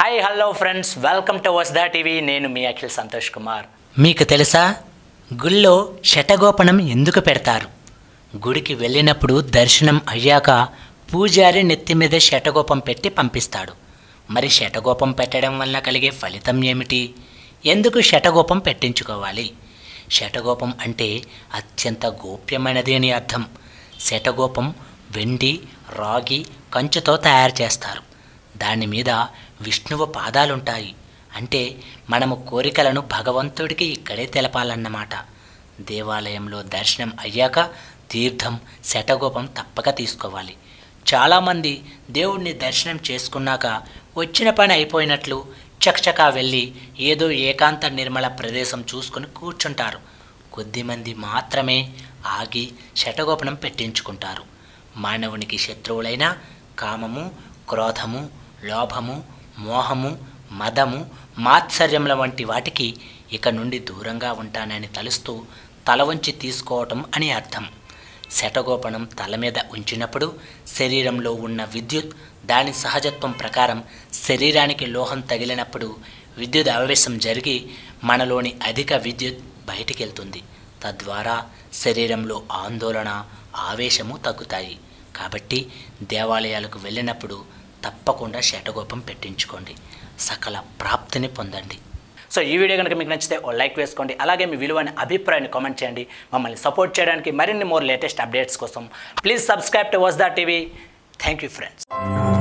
Hi hello friends, welcome to Vasda TV. నేను మీ అఖిల్ సంతోష్ కుమార్. మీకు తెలుసా గుళ్ళో శటగోపనం ఎందుకు పెడతారు? గుడికి వెళ్ళినప్పుడు దర్శనం అయ్యాక పూజారి నెత్తి మీద శటగోపం పెట్టి పంపిస్తాడు. మరి శటగోపం పెట్టడం వల్ల కలిగే ఫలితం ఏమిటి? ఎందుకు శటగోపం పెట్టించుకోవాలి? శటగోపం అంటే అత్యంత గోప్యమైనది అని అర్థం. శటగోపం వెండి, రాగి, కంచుతో తయారు చేస్తారు. దాని మీద విష్ణువు పాదాలుంటాయి. అంటే మనము కోరికలను భగవంతుడికి ఇక్కడే తెలపాలన్నమాట. దేవాలయంలో దర్శనం అయ్యాక తీర్థం, శటగోపం తప్పక తీసుకోవాలి. చాలామంది దేవుణ్ణి దర్శనం చేసుకున్నాక వచ్చిన పని అయిపోయినట్లు చకచకా వెళ్ళి ఏదో ఏకాంత నిర్మల ప్రదేశం చూసుకొని కూర్చుంటారు. కొద్దిమంది మాత్రమే ఆగి శటగోపనం పెట్టించుకుంటారు. మానవునికి శత్రువులైన కామము, క్రోధము, లోభము, మోహము, మదము, మాత్సర్యముల వంటి వాటికి ఇక నుండి దూరంగా ఉంటానని తలుస్తూ తల వంచి తీసుకోవటం అని అర్థం. శటగోపనం తల మీద ఉంచినప్పుడు శరీరంలో ఉన్న విద్యుత్ దాని సహజత్వం ప్రకారం శరీరానికి లోహం తగిలినప్పుడు విద్యుత్ ఆవేశం జరిగి మనలోని అధిక విద్యుత్ బయటికి వెళ్తుంది. తద్వారా శరీరంలో ఆందోళన, ఆవేశము తగ్గుతాయి. కాబట్టి దేవాలయాలకు వెళ్ళినప్పుడు తప్పకుండా శటగోపం పెట్టించుకోండి. సకల ప్రాప్తిని పొందండి. సో ఈ వీడియో కనుక మీకు నచ్చితే ఓ లైక్ వేసుకోండి. అలాగే మీ విలువైన అభిప్రాయాన్ని కామెంట్ చేయండి. మమ్మల్ని సపోర్ట్ చేయడానికి మరిన్ని లేటెస్ట్ అప్డేట్స్ కోసం please subscribe to Vasda TV. Thank you friends.